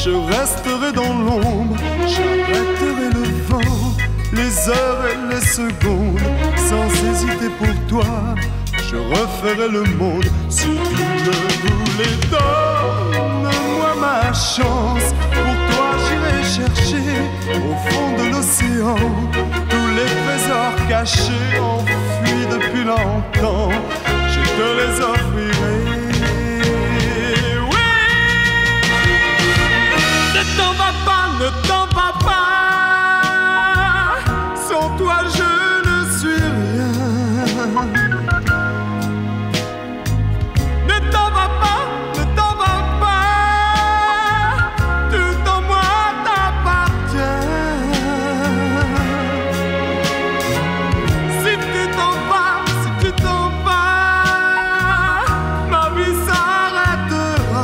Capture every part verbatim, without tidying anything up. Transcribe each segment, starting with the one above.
je resterai dans l'ombre, j'arrêterai le vent, les heures et les secondes, sans hésiter pour toi, je referai le monde. Si tu le voulais, donne-moi ma chance, pour toi j'irai chercher au fond de l'océan tous les trésors cachés, enfuis depuis longtemps, je te les offrirai. Ne t'en va pas, ne t'en va pas, sans toi je ne suis rien. Ne t'en va pas, ne t'en va pas, tout en moi t'appartient. Si tu t'en vas, si tu t'en vas, ma vie s'arrêtera.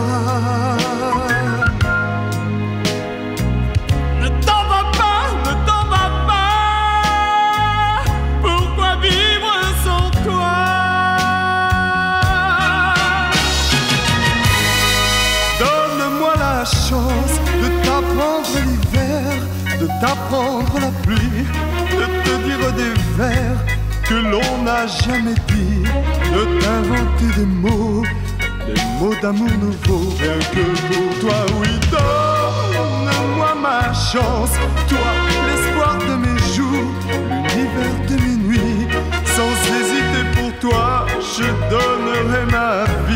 Chance de t'apprendre l'hiver, de t'apprendre la pluie, de te dire des vers que l'on n'a jamais dit, de t'inventer des mots, des mots d'amour nouveaux, rien que pour toi, oui, donne-moi ma chance, toi, l'espoir de mes jours, l'univers de mes nuits, sans hésiter pour toi, je donnerai ma vie.